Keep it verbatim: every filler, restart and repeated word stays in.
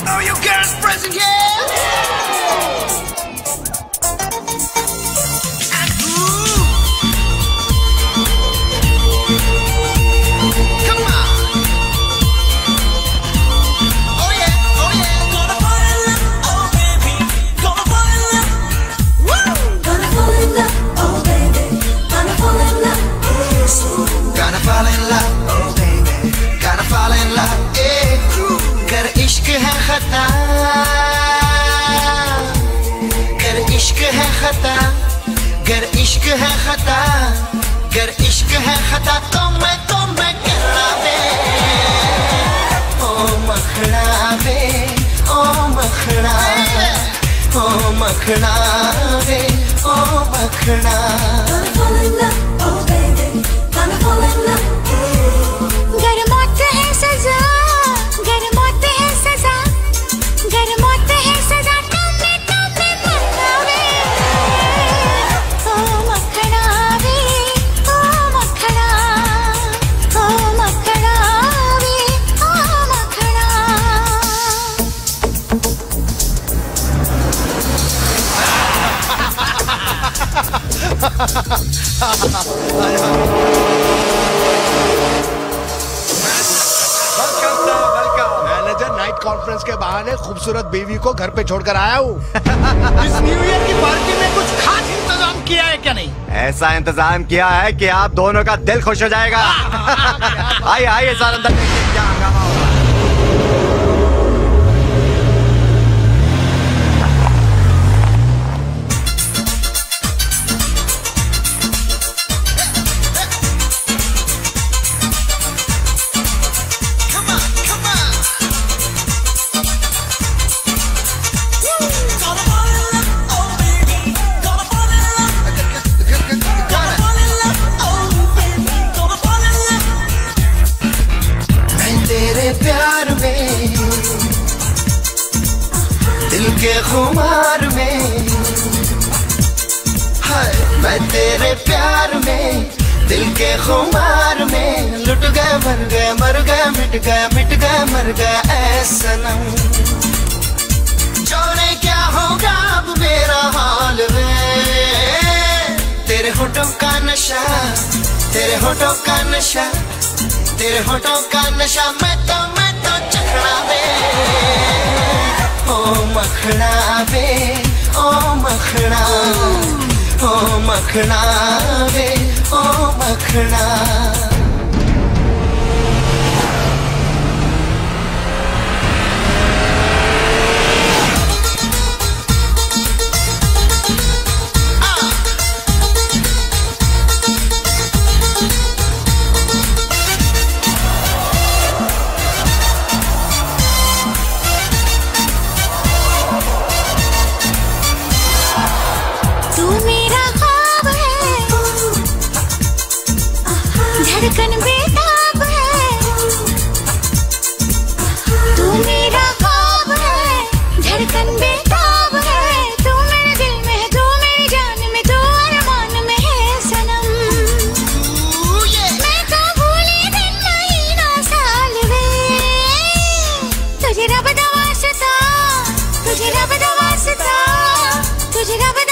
Oh, you girls present here? गर इश्क है खता, गर इश्क है खता, गर इश्क है खता तो मैं तो मैं करना वे, ओ मखना वे, ओ मखना, ओ मखना वे, ओ मखना। Gonna fall in love, oh baby, gonna fall in love. गर मौत है सजा, गर मौत है सजा, गर मौत है सजा तो मैं तो मैं मरना वे, ओ मखना वे, ओ मखना, ओ मखना वे, ओ मखना। नाइट कॉन्फ्रेंस के बहाने खूबसूरत बीवी को घर पे छोड़कर आया हूँ। इस न्यू ईयर की पार्टी में कुछ खास इंतजाम किया है क्या नहीं? ऐसा इंतजाम किया है कि आप दोनों का दिल खुश हो जाएगा। आइए आइए सर अंदर देखिए क्या हंगामा हो रहा है। प्यार में दिल के खुमार में, हाय मैं तेरे प्यार में दिल के खुमार में लुट गए मर गए मर गए मिट गए मिट गए मर गए ऐ सनम। जाने क्या होगा अब मेरा हाल वे, तेरे होठों का नशा, तेरे होठों का नशा, तेरे होठों का नशा मैं तो मैं तो चखना वे, ओ मखना वे, ओ मखना, ओ मखना वे, ओ मखना। धड़कन बेताब है, तू मेरा ख्वाब है, धड़कन बेताब है, तू मेरे दिल में है, तू मेरी जान में, तू अरमान में है सनम। मैं तो भूली दिन महीना साल वे, तुझे रब दा वास्ता, तुझे रब दा वास्ता, तुझे रब